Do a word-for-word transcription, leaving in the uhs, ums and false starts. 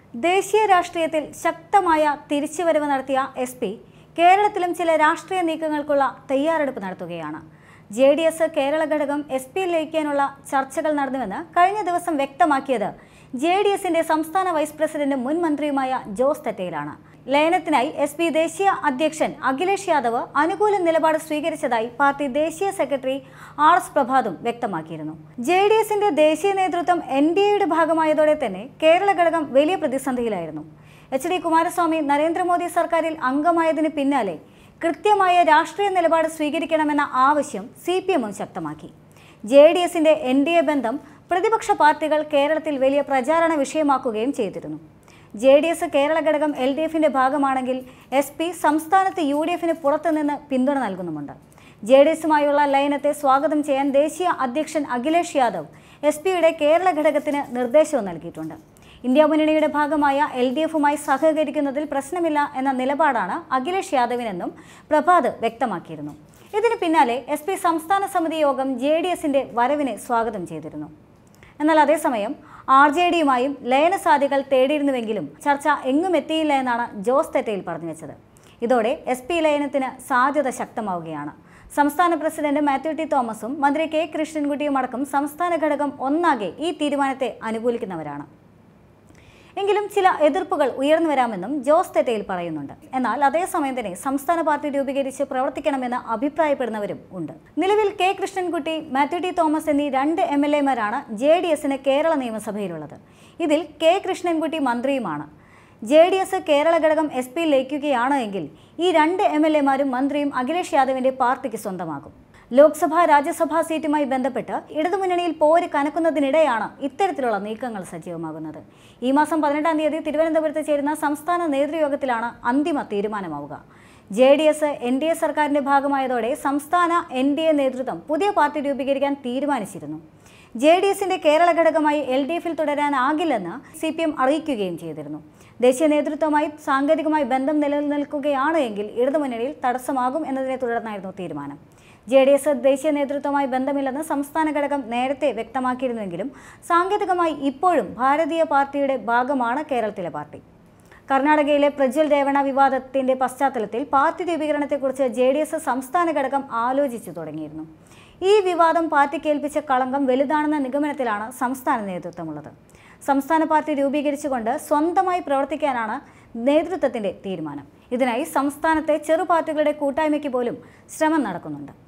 ദേശീയ രാഷ്ട്രീയത്തിൽ ശക്തമായ തിരിച്ചുവരവ് നടത്തിയ എസ് പി കേരളത്തിലും ചില രാഷ്ട്രീയ നീക്കങ്ങൾക്കുള്ള തയ്യാറെടുപ്പ് നടത്തുകയാണ്. ജെ ഡി എസ് കേരള ഘടകം എസ് പിയിൽ ലയിക്കാനുള്ള ചർച്ചകൾ നടന്നുവെന്ന് കഴിഞ്ഞ ദിവസം വ്യക്തമാക്കിയത് ജെ ഡി എസിന്റെ സംസ്ഥാന വൈസ് പ്രസിഡന്റും മുൻ മന്ത്രിയുമായ ജോസ് തെറ്റയിലാണ്. ലയനത്തിനായി എസ് പി ദേശീയ അധ്യക്ഷൻ അഖിലേഷ് യാദവ് അനുകൂല നിലപാട് സ്വീകരിച്ചതായി പാർട്ടി ദേശീയ സെക്രട്ടറി ആർ എസ് പ്രഭാതും വ്യക്തമാക്കിയിരുന്നു. ജെ ഡി എസിന്റെ ദേശീയ നേതൃത്വം എൻ ഡി എയുടെ ഭാഗമായതോടെ തന്നെ കേരള ഘടകം വലിയ പ്രതിസന്ധിയിലായിരുന്നു. എച്ച് ഡി കുമാരസ്വാമി നരേന്ദ്രമോദി സർക്കാരിൽ അംഗമായതിന് പിന്നാലെ കൃത്യമായ രാഷ്ട്രീയ നിലപാട് സ്വീകരിക്കണമെന്ന ആവശ്യം സി പി എമ്മും ശക്തമാക്കി. ജെ ഡി എസിന്റെ എൻ ഡി എ ബന്ധം പ്രതിപക്ഷ പാർട്ടികൾ കേരളത്തിൽ വലിയ പ്രചാരണ വിഷയമാക്കുകയും ചെയ്തിരുന്നു. ജെ ഡി എസ് കേരള ഘടകം എൽ ഡി എഫിന്റെ ഭാഗമാണെങ്കിൽ എസ് പി സംസ്ഥാനത്ത് യു ഡി എഫിന് പുറത്തുനിന്ന് പിന്തുണ നൽകുന്നുമുണ്ട്. ജെ ഡി എസുമായുള്ള ലയനത്തെ സ്വാഗതം ചെയ്യാൻ ദേശീയ അധ്യക്ഷൻ അഖിലേഷ് യാദവ് എസ് പിയുടെ കേരള ഘടകത്തിന് നിർദ്ദേശവും നൽകിയിട്ടുണ്ട്. ഇന്ത്യ മുന്നണിയുടെ ഭാഗമായ എൽ ഡി എഫുമായി സഹകരിക്കുന്നതിൽ പ്രശ്നമില്ല എന്ന നിലപാടാണ് അഖിലേഷ് യാദവിനെന്നും പ്രഭാത് വ്യക്തമാക്കിയിരുന്നു. ഇതിന് പിന്നാലെ എസ് പി സംസ്ഥാന സമിതി യോഗം ജെ ഡി എസിന്റെ വരവിനെ സ്വാഗതം ചെയ്തിരുന്നു. എന്നാൽ അതേസമയം ആർ ജെ ഡിയുമായും ലയന സാധ്യതകൾ തേടിയിരുന്നുവെങ്കിലും ചർച്ച എങ്ങും എത്തിയില്ല എന്നാണ് ജോസ് തെറ്റയിൽ പറഞ്ഞു വെച്ചത്. ഇതോടെ എസ് പി ലയനത്തിന് സാധ്യത ശക്തമാവുകയാണ്. സംസ്ഥാന പ്രസിഡന്റ് മാത്യു ടി തോമസും മന്ത്രി കെ കൃഷ്ണൻകുട്ടിയും അടക്കം സംസ്ഥാന ഘടകം ഒന്നാകെ ഈ തീരുമാനത്തെ അനുകൂലിക്കുന്നവരാണ്. എങ്കിലും ചില എതിർപ്പുകൾ ഉയർന്നു വരാമെന്നും ജോസ് തെറ്റയിൽ പറയുന്നുണ്ട്. എന്നാൽ അതേസമയം തന്നെ സംസ്ഥാന പാർട്ടി രൂപീകരിച്ച് പ്രവർത്തിക്കണമെന്ന് അഭിപ്രായപ്പെടുന്നവരും ഉണ്ട്. നിലവിൽ കെ കൃഷ്ണൻകുട്ടി, മാത്യു ടി തോമസ് എന്നീ രണ്ട് എം എൽ എമാരാണ് ജെ ഡി എസിന് കേരള നിയമസഭയിലുള്ളത്. ഇതിൽ കെ കൃഷ്ണൻകുട്ടി മന്ത്രിയുമാണ്. ജെ ഡി എസ് കേരള ഘടകം എസ് പിയിൽ ലയിക്കുകയാണ് എങ്കിൽ ഈ രണ്ട് എം എൽ എമാരും മന്ത്രിയും അഖിലേഷ് യാദവിന്റെ പാർട്ടിക്ക് സ്വന്തമാകും. ലോക്സഭാ രാജ്യസഭാ സീറ്റുമായി ബന്ധപ്പെട്ട് ഇടതുമുന്നണിയിൽ പോര് കനക്കുന്നതിനിടെയാണ് ഇത്തരത്തിലുള്ള നീക്കങ്ങൾ സജീവമാകുന്നത്. ഈ മാസം പതിനെട്ടാം തീയതി തിരുവനന്തപുരത്ത് ചേരുന്ന സംസ്ഥാന നേതൃയോഗത്തിലാണ് അന്തിമ തീരുമാനമാവുക. J D S N D A സർക്കാരിന്റെ ഭാഗമായതോടെ സംസ്ഥാന എൻ ഡി എ നേതൃത്വം പുതിയ പാർട്ടി രൂപീകരിക്കാൻ തീരുമാനിച്ചിരുന്നു. ജെ ഡി എസിന്റെ കേരള ഘടകമായി എൽ ഡി എഫിൽ തുടരാനാകില്ലെന്ന് സി പി എം അറിയിക്കുകയും ചെയ്തിരുന്നു. ദേശീയ നേതൃത്വമായി സാങ്കേതികമായി ബന്ധം നിലനിൽക്കുകയാണ് എങ്കിൽ ഇടതുമുന്നണിയിൽ തടസ്സമാകും എന്നതിനെ തുടർന്നായിരുന്നു തീരുമാനം. ജെ ഡി എസ് ദേശീയ നേതൃത്വവുമായി ബന്ധമില്ലെന്ന് സംസ്ഥാന ഘടകം നേരത്തെ വ്യക്തമാക്കിയിരുന്നുവെങ്കിലും സാങ്കേതികമായി ഇപ്പോഴും ഭാരതീയ പാർട്ടിയുടെ ഭാഗമാണ് കേരളത്തിലെ പാർട്ടി. കർണാടകയിലെ പ്രജ്വൽ രേവണ വിവാദത്തിന്റെ പശ്ചാത്തലത്തിൽ പാർട്ടി രൂപീകരണത്തെക്കുറിച്ച് ജെ ഡി എസ് സംസ്ഥാന ഘടകം ആലോചിച്ചു തുടങ്ങിയിരുന്നു. ഈ വിവാദം പാർട്ടിക്ക് ഏൽപ്പിച്ച കളങ്കം വലുതാണെന്ന നിഗമനത്തിലാണ് സംസ്ഥാന നേതൃത്വമുള്ളത്. സംസ്ഥാന പാർട്ടി രൂപീകരിച്ചുകൊണ്ട് സ്വന്തമായി പ്രവർത്തിക്കാനാണ് നേതൃത്വത്തിന്റെ തീരുമാനം. ഇതിനായി സംസ്ഥാനത്തെ ചെറു പാർട്ടികളുടെ കൂട്ടായ്മയ്ക്ക് പോലും ശ്രമം നടക്കുന്നുണ്ട്.